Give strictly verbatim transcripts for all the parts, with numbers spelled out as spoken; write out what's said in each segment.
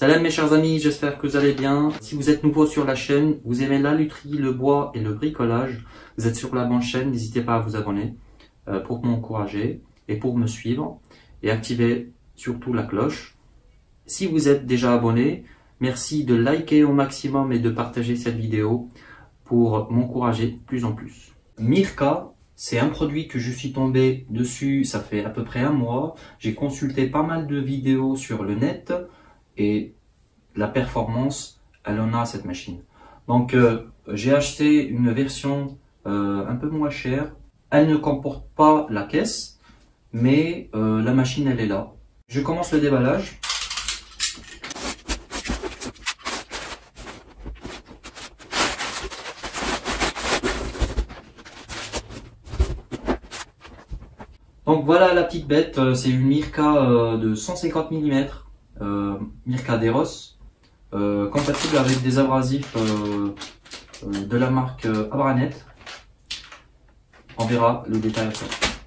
Salam mes chers amis, j'espère que vous allez bien. Si vous êtes nouveau sur la chaîne, vous aimez la lutherie, le bois et le bricolage, vous êtes sur la bonne chaîne, n'hésitez pas à vous abonner euh, pour m'encourager et pour me suivre et activer surtout la cloche. Si vous êtes déjà abonné, merci de liker au maximum et de partager cette vidéo pour m'encourager de plus en plus. Mirka, c'est un produit que je suis tombé dessus, ça fait à peu près un mois. J'ai consulté pas mal de vidéos sur le net et la performance, elle en a cette machine. Donc euh, j'ai acheté une version euh, un peu moins chère. Elle ne comporte pas la caisse, mais euh, la machine elle est là. Je commence le déballage. Donc voilà la petite bête, c'est une Mirka de cent cinquante millimètres, euh, Mirka Deros, euh, compatible avec des abrasifs euh, euh, de la marque Abranet. On verra le détail après.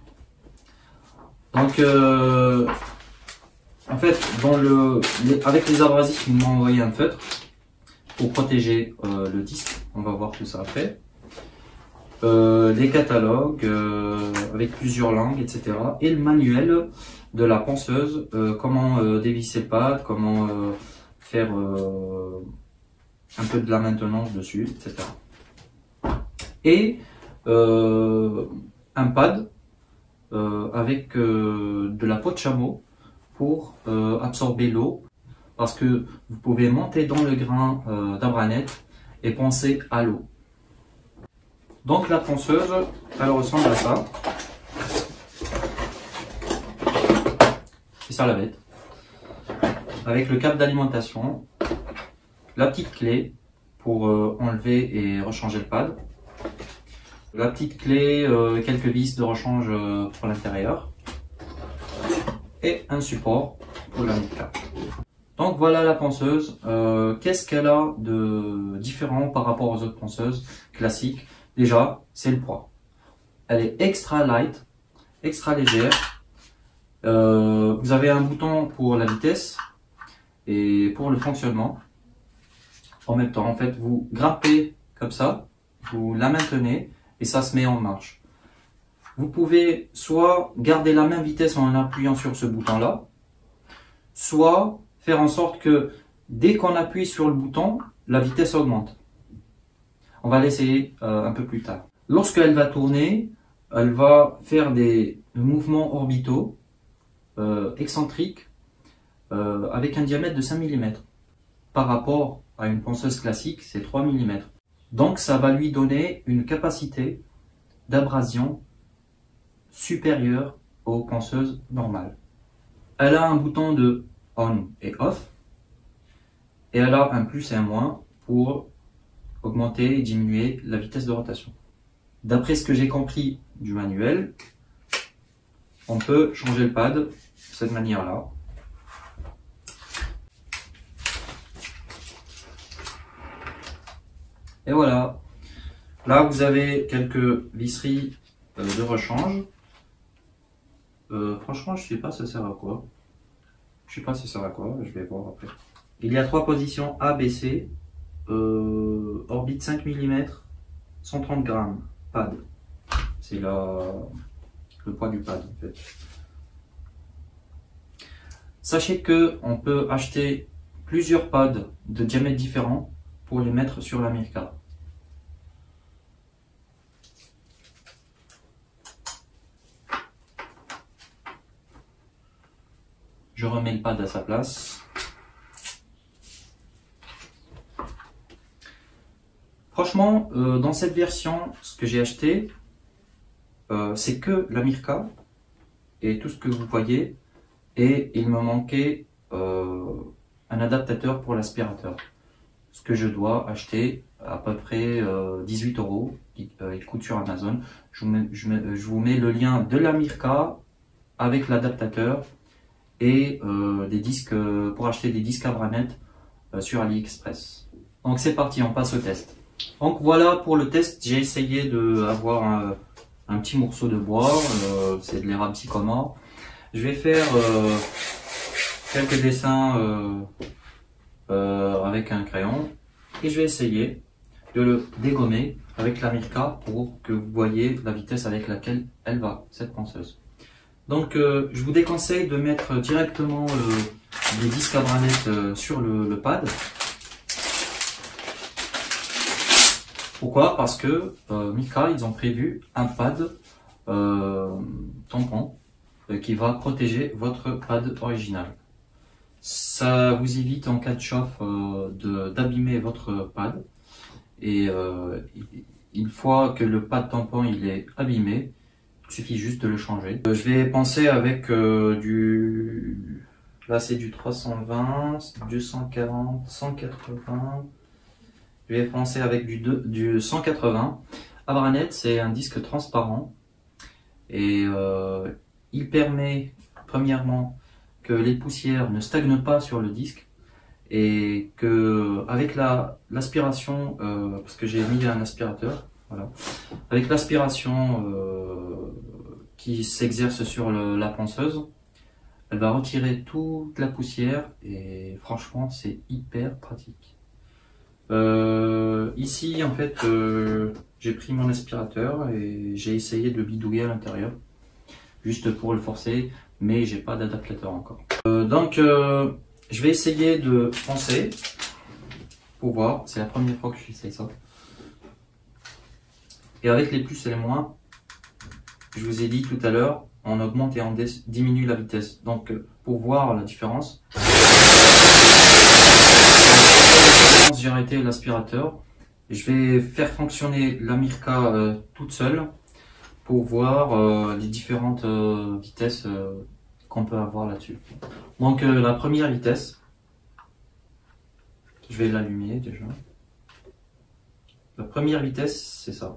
Donc euh, en fait, dans le, les, avec les abrasifs, ils m'ont envoyé un feutre pour protéger euh, le disque. On va voir tout ça après. Euh, les catalogues euh, avec plusieurs langues, et cetera. Et le manuel de la ponceuse, euh, comment euh, dévisser le pad, comment euh, faire euh, un peu de la maintenance dessus, et cetera. Et euh, un pad euh, avec euh, de la peau de chameau pour euh, absorber l'eau, parce que vous pouvez monter dans le grain euh, d'Abranet et poncer à l'eau. Donc la ponceuse, elle ressemble à ça. C'est ça la bête. Avec le câble d'alimentation, la petite clé pour euh, enlever et rechanger le pad, la petite clé, euh, quelques vis de rechange euh, pour l'intérieur et un support pour la Mirka. Donc voilà la ponceuse. Euh, Qu'est-ce qu'elle a de différent par rapport aux autres ponceuses classiques? Déjà, c'est le poids. Elle est extra light, extra légère. Euh, vous avez un bouton pour la vitesse et pour le fonctionnement. En même temps, en fait, vous grimpez comme ça, vous la maintenez et ça se met en marche. Vous pouvez soit garder la même vitesse en appuyant sur ce bouton-là, soit faire en sorte que dès qu'on appuie sur le bouton, la vitesse augmente. On va l'essayer euh, un peu plus tard. Lorsqu'elle va tourner, elle va faire des mouvements orbitaux euh, excentriques euh, avec un diamètre de cinq millimètres. Par rapport à une ponceuse classique, c'est trois millimètres. Donc ça va lui donner une capacité d'abrasion supérieure aux ponceuses normales. Elle a un bouton de on et off et elle a un plus et un moins pour augmenter et diminuer la vitesse de rotation. D'après ce que j'ai compris du manuel, on peut changer le pad de cette manière-là. Et voilà. Là, vous avez quelques visseries euh, de rechange. Euh, franchement, je ne sais pas ça sert à quoi. Je ne sais pas ça sert à quoi, je vais voir après. Il y a trois positions A, B, C. Euh, orbite cinq millimètres, cent trente grammes, pad. C'est le poids du pad en fait. Sachez que on peut acheter plusieurs pads de diamètres différents pour les mettre sur la Mirka. Je remets le pad à sa place. Franchement, euh, dans cette version, ce que j'ai acheté, euh, c'est que la Mirka et tout ce que vous voyez. Et il me manquait euh, un adaptateur pour l'aspirateur. Ce que je dois acheter à peu près euh, dix-huit euros. Il, euh, il coûte sur Amazon. Je vous, mets, je, mets, je vous mets le lien de la Mirka avec l'adaptateur et euh, des disques pour acheter des disques Abranet euh, sur AliExpress. Donc c'est parti, on passe au test. Donc voilà pour le test, j'ai essayé d'avoir un, un petit morceau de bois, euh, c'est de l'érable sycomore. Je vais faire euh, quelques dessins euh, euh, avec un crayon et je vais essayer de le dégommer avec la Mirka pour que vous voyez la vitesse avec laquelle elle va, cette ponceuse. Donc euh, je vous déconseille de mettre directement euh, les disques à branette euh, sur le, le pad. Pourquoi? Parce que euh, Mirka, ils ont prévu un pad euh, tampon euh, qui va protéger votre pad original. Ça vous évite en cas de chauffe euh, d'abîmer votre pad. Et euh, une fois que le pad tampon il est abîmé, il suffit juste de le changer. Euh, je vais penser avec euh, du... Là c'est du trois cent vingt, deux cent quarante, cent quatre-vingts. Je vais penser avec du, du cent quatre-vingts. Abranet, c'est un disque transparent. Et euh, il permet, premièrement, que les poussières ne stagnent pas sur le disque. Et que avec la l'aspiration, euh, parce que j'ai mis un aspirateur, voilà, avec l'aspiration euh, qui s'exerce sur le, la ponceuse, elle va retirer toute la poussière et franchement c'est hyper pratique. Euh, ici en fait euh, j'ai pris mon aspirateur et j'ai essayé de bidouiller à l'intérieur, juste pour le forcer, mais j'ai pas d'adaptateur encore. Euh, donc euh, je vais essayer de poncer pour voir, c'est la première fois que j'essaye ça. Et avec les plus et les moins, je vous ai dit tout à l'heure, on augmente et on diminue la vitesse. Donc pour voir la différence, j'ai arrêté l'aspirateur. Je vais faire fonctionner la Mirka euh, toute seule pour voir euh, les différentes euh, vitesses euh, qu'on peut avoir là-dessus. Donc euh, la première vitesse, je vais l'allumer déjà. La première vitesse, c'est ça.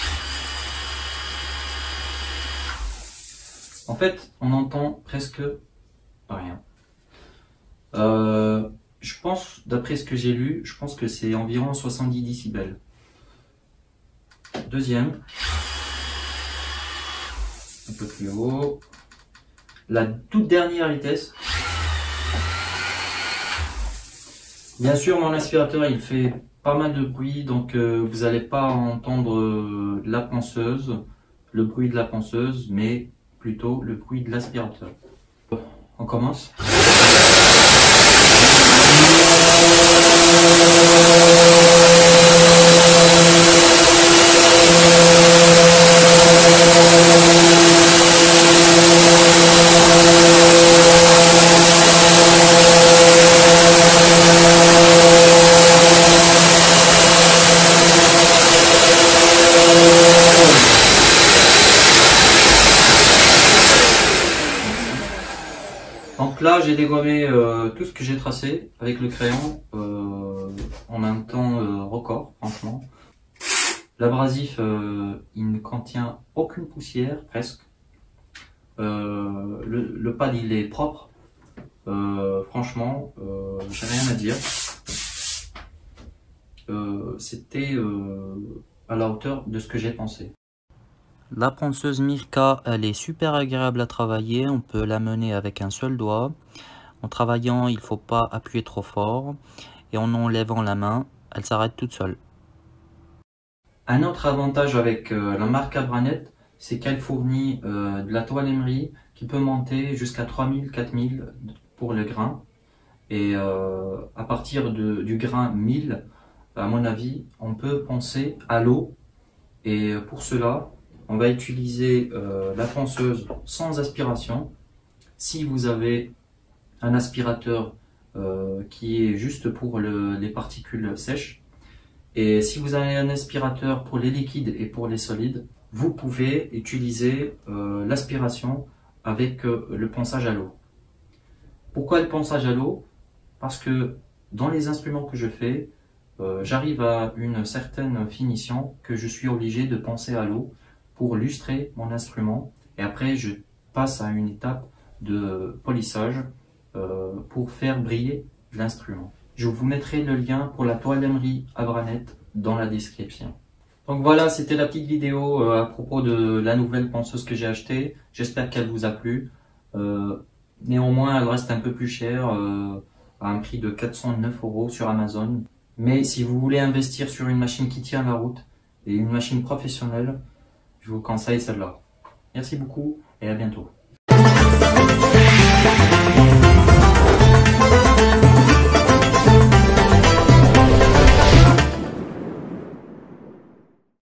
En fait, on entend presque rien. Euh, je pense, d'après ce que j'ai lu, je pense que c'est environ soixante-dix décibels. Deuxième, un peu plus haut. La toute dernière vitesse. Bien sûr, mon aspirateur il fait pas mal de bruit, donc euh, vous n'allez pas entendre euh, la ponceuse, le bruit de la ponceuse, mais plutôt le bruit de l'aspirateur. On commence. Donc là, j'ai dégommé euh, tout ce que j'ai tracé avec le crayon euh, en un temps euh, record, franchement. L'abrasif, euh, il ne contient aucune poussière, presque. Euh, le, le pad, il est propre. Euh, franchement, euh, j'ai rien à dire. Euh, C'était euh, à la hauteur de ce que j'ai pensé. La ponceuse Mirka, elle est super agréable à travailler, on peut la mener avec un seul doigt. En travaillant, il ne faut pas appuyer trop fort. Et en enlevant la main, elle s'arrête toute seule. Un autre avantage avec euh, la marque Abranet, c'est qu'elle fournit euh, de la toile émery qui peut monter jusqu'à trois mille, quatre mille pour le grain. Et euh, à partir de, du grain mille, à mon avis, on peut poncer à l'eau. Et pour cela, on va utiliser euh, la ponceuse sans aspiration. Si vous avez un aspirateur euh, qui est juste pour le, les particules sèches, et si vous avez un aspirateur pour les liquides et pour les solides, vous pouvez utiliser euh, l'aspiration avec euh, le ponçage à l'eau. Pourquoi le ponçage à l'eau? Parce que dans les instruments que je fais, euh, j'arrive à une certaine finition que je suis obligé de poncer à l'eau pour lustrer mon instrument, et après je passe à une étape de polissage euh, pour faire briller l'instrument. Je vous mettrai le lien pour la toile émery Abranet dans la description. Donc voilà, c'était la petite vidéo euh, à propos de la nouvelle ponceuse que j'ai achetée. J'espère qu'elle vous a plu. Euh, néanmoins, elle reste un peu plus chère. Euh, à un prix de quatre cent neuf euros sur Amazon. Mais si vous voulez investir sur une machine qui tient la route et une machine professionnelle, je vous conseille celle-là. Merci beaucoup et à bientôt.